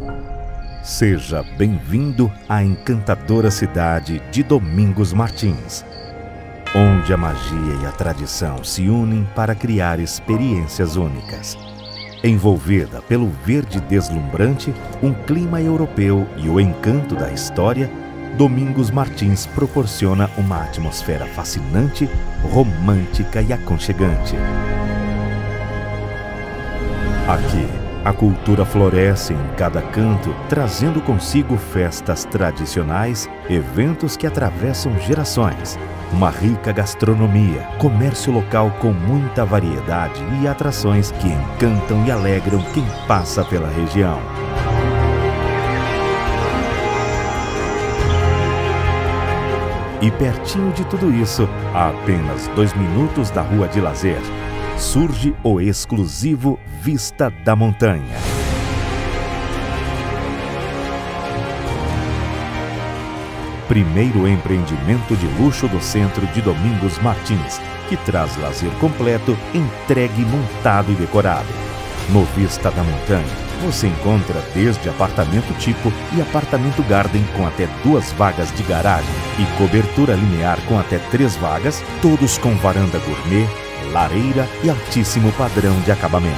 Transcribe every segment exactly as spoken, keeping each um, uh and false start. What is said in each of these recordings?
Seja bem-vindo à encantadora cidade de Domingos Martins, onde a magia e a tradição se unem para criar experiências únicas. Envolvida pelo verde deslumbrante, um clima europeu e o encanto da história, Domingos Martins proporciona uma atmosfera fascinante, romântica e aconchegante. Aqui, a cultura floresce em cada canto, trazendo consigo festas tradicionais, eventos que atravessam gerações, uma rica gastronomia, comércio local com muita variedade e atrações que encantam e alegram quem passa pela região. E pertinho de tudo isso, a apenas dois minutos da Rua de Lazer, surge o exclusivo Vista da Montanha. Primeiro empreendimento de luxo do centro de Domingos Martins, que traz lazer completo, entregue, montado e decorado. No Vista da Montanha, você encontra desde apartamento tipo e apartamento garden com até duas vagas de garagem e cobertura linear com até três vagas, todos com varanda gourmet, lareira e altíssimo padrão de acabamento.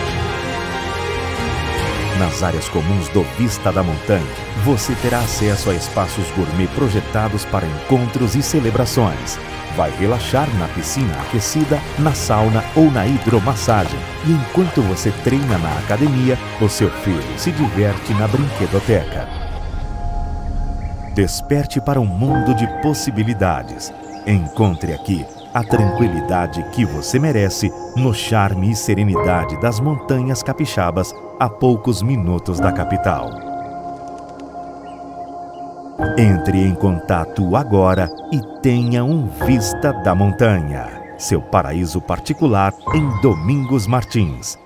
Nas áreas comuns do Vista da Montanha, você terá acesso a espaços gourmet projetados para encontros e celebrações. Vai relaxar na piscina aquecida, na sauna ou na hidromassagem. E enquanto você treina na academia, o seu filho se diverte na brinquedoteca. Desperte para um mundo de possibilidades. Encontre aqui a tranquilidade que você merece no charme e serenidade das montanhas capixabas a poucos minutos da capital. Entre em contato agora e tenha um Vista da Montanha, seu paraíso particular em Domingos Martins.